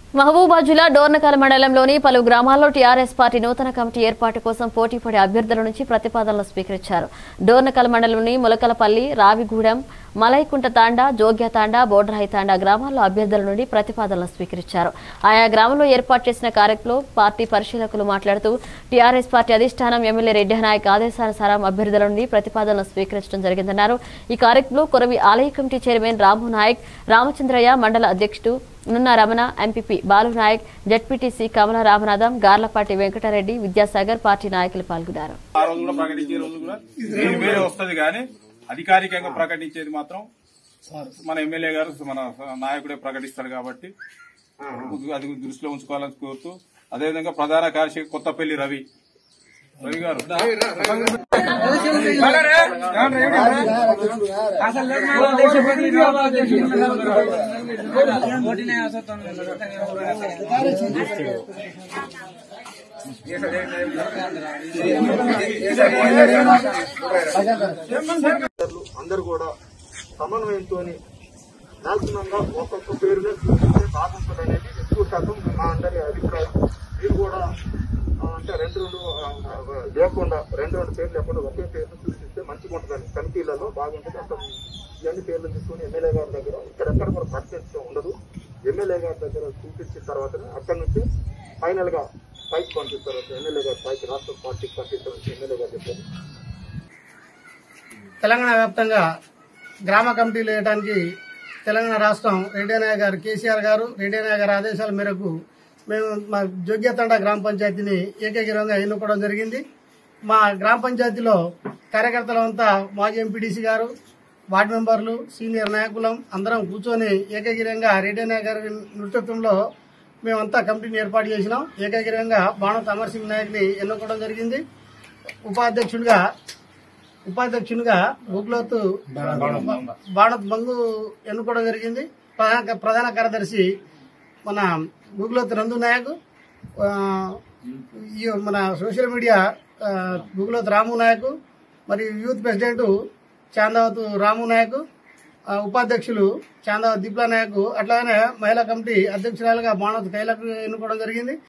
మహబూబాబాద్ జిల్లా డోర్నకల్ మండలంలోని పలు గ్రామాల్లో టీఆర్ఎస్ పార్టీ నూతన కమిటీ ఏర్పాటు కోసం పోటీపడే అభ్యర్థుల నుంచి ప్రతిపాదనలు స్వీకరించారు. డోర్నకల్ మండలంలోని ములకలపల్లి, రావిగూడెం, మలైకుంట తాండా, జోగ్య తాండా, బోడ్రాయి తాండా గ్రామాల్లో అభ్యర్థుల నుండి ప్రతిపాదనలు స్వీకరించారు. ఆయా గ్రామంలో ఏర్పాటు చేసిన కార్యక్రమంలో పార్టీ పరిశీలకులు మాట్లాడుతూ టీఆర్ఎస్ పార్టీ అధిష్టానం ఎమ్మెల్యే రెడ్డి నాయక్ ఆదేశానుసారం అభ్యర్థుల నుండి ప్రతిపాదనలు స్వీకరించడం జరిగిందన్నారు. ఈ కార్యక్రమంలో కొరవి ఆలయ కమిటీ చైర్మన్ రాము నాయక్, రామచంద్రయ్య, మండల అధ్యక్షుడు Nunna Ramana, MPP Balu Naik, ZPTC Kamala Ramanatham, Garlapati Venkatreddy, Vidyasagar party నాయకులు పాల్గొన్నారు. అధికారికంగా ప్రకటించేది మాత్రం మన ఎమ్మెల్యే గారు, మన నాయకుడే ప్రకటిస్తారు కాబట్టి అది దృష్టిలో ఉంచుకోవాలని కోరుతూ, అదేవిధంగా ప్రధాన కార్యదర్శి కొత్తపల్లి రవి గారు అందరు కూడా సమన్వయంతో నాల్చునంగా ఒక్కొక్క పేరుగా చూపిస్తే బాగుంటుంది అనేది ఎక్కువ శాతం మా అందరి అభిప్రాయం. మీరు కూడా అంటే రెండు లేకుండా రెండు పేర్లు లేకుండా ఒకే పేరును సూచిస్తే మంచిగా ఉంటుందని కమిటీలలో బాగుంటుంది. అసలు ఇవన్నీ పేర్లు తీసుకుని ఎమ్మెల్యే గారి దగ్గర ఇక్కడెక్కడ కూడా పరిచయం ఉండదు. ఎమ్మెల్యే గారి దగ్గర చూపించిన తర్వాతనే అక్కడి నుంచి ఫైనల్ గా పైకి పంపిస్తారు. ఎమ్మెల్యే గారు పైకి రాష్ట్ర పార్టీకి పంపిస్తారని ఎమ్మెల్యే గారు చెప్పారు. తెలంగాణ వ్యాప్తంగా గ్రామ కమిటీలు వేయడానికి తెలంగాణ రాష్ట్రం రెడ్డి నాయక్ గారు, కేసీఆర్ గారు, రెడ్డి నాయక్ గారి ఆదేశాల మేరకు మేము మా జోగ్యతండ గ్రామ పంచాయతీని ఏకగ్రీవంగా ఎన్నుకోవడం జరిగింది. మా గ్రామ పంచాయతీలో కార్యకర్తలంతా మాజీ ఎంపీడీసీ గారు, వార్డు మెంబర్లు, సీనియర్ నాయకులం అందరం కూర్చొని ఏకగ్రీవంగా రెడ్డి నాయక్ గారి నేతృత్వంలో మేమంతా కమిటీని ఏర్పాటు చేసినాం. ఏకగ్రీవంగా బాణత్ అమర్ సింగ్ నాయక్ని ఎన్నుకోవడం జరిగింది. ఉపాధ్యక్షునిగా గుగ్లోత్ బాణత్ బంగు ఎన్నుకోవడం జరిగింది. ప్రధాన కార్యదర్శి మన గుగ్లోత్ నందు నాయక్, మన సోషల్ మీడియా గుగ్లోత్ రాము నాయక్, మరియు యూత్ ప్రెసిడెంట్ చాందావత్ రాము నాయక్, ఉపాధ్యక్షులు చాందావత్ దీప్లా నాయక్, అట్లానే మహిళా కమిటీ అధ్యక్షురాలుగా బాణత్ కైలకు ఎన్నుకోవడం జరిగింది.